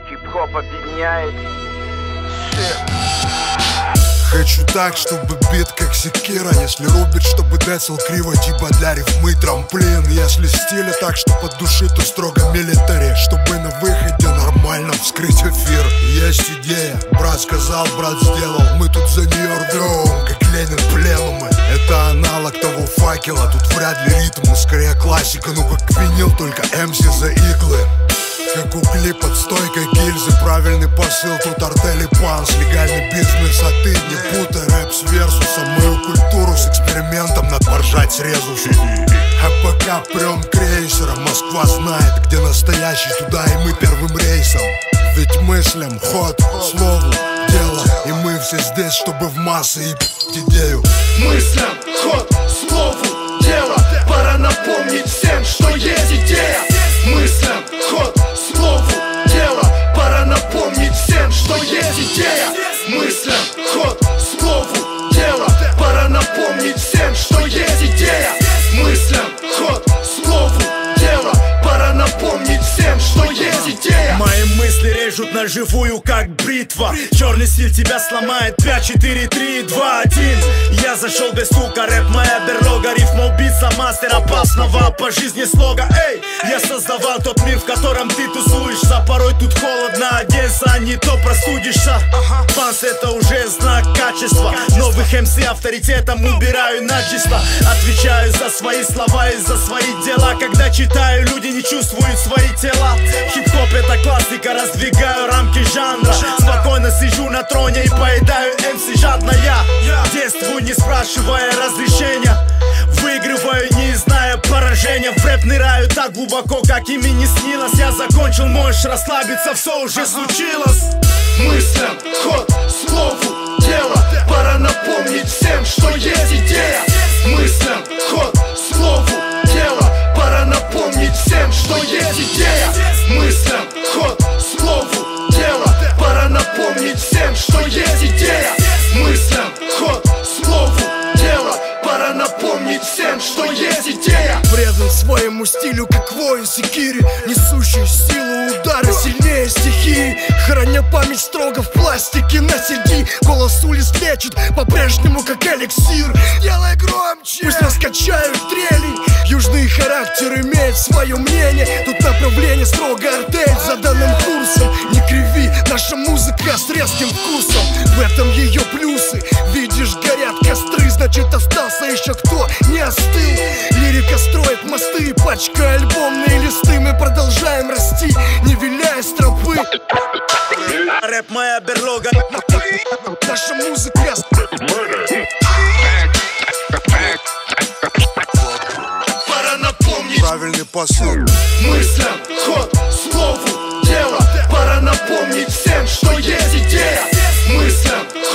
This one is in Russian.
Хип-хоп объединяет всех. Хочу так, чтобы бит как секира. Если рубит, чтобы децл криво, типа для рифмы трамплин. Если стиля так, что под души, то строго милитари. Чтобы на выходе нормально вскрыть эфир. Есть идея, брат сказал, брат сделал. Мы тут за нее рвем, как Ленин пленумы. Это аналог того факела, тут вряд ли ритм, скорее классика. Ну как винил, только МС за иглы. Как угли под стойкой гильзы. Правильный посыл, тут артель и панс. Легальный бизнес, а ты не путай рэп с версусом. Мою культуру с экспериментом надо поржать срезу. А пока прем крейсером, Москва знает, где настоящий, туда и мы первым рейсом. Ведь мыслям ход, слову, дело. И мы все здесь, чтобы в массы и идею. Мыслям ход, слову, дело. Пора напомнить всем, что есть идея. Мыслям ход, слову, дело. Пора напомнить всем, что есть идея. Мыслям ход, слову, дело. Пора напомнить всем, что есть идея. Мыслям ход, слову, дело. Пора напомнить всем, что есть идея. Мои мысли режут на живую, как бритва. Черный стиль тебя сломает. 5, 4, 3, 2, 1. Я зашел без стука, рэп моя берлога. Рифма убийца, мастер опасного по жизни слога. Эй, я создавал тот мир, в котором ты тусуешься. Порой тут холодно, одеться, не то простудишься. Панс — это уже знак качества. Новых МС авторитетом убираю начисто. Отвечаю за свои слова и за свои дела. Когда читаю, люди не чувствуют свои тела. Хип-хоп — это классика, раздвигаю рамки жанра. Спокойно сижу на троне и поедаю МС жадно я. Действую, не спрашивая разрешения. Выигрываю, не зная поражения. В рэп ныряю так глубоко, как ими не снилось. Я закончил, можешь расслабиться, все уже случилось. Мыслям ход, слову, дело. Пора напомнить всем, что есть идея. Мыслям ход, слову, дело. Пора напомнить всем, что есть идея. Мыслям ход, слову, дело. Пора напомнить всем, что есть идея. Мыслям ход, слову, дело. Пора напомнить всем, что есть идея. Предан своему стилю, как воин секири, несущий силу удара сильнее стихии. Храня память строго в пластике на CD. Голос улиц лечит по-прежнему, как эликсир. Делай громче, пусть раскачают трели. Южный характер имеет свое мнение. Тут направление строго артель за данным курсом. Не криви, наша музыка с резким вкусом. В этом ее плюсы. Видишь, горят костры, значит остался еще кто не остыл. Лирика строит мосты, пачка альбомные листы. Мы продолжаем расти, не виляя с тропы. Рэп моя берлога. Наша музыка. Пора напомнить Правильный посыл. мыслям ход, слову, дело. Пора напомнить всем, что есть идея. Мыслям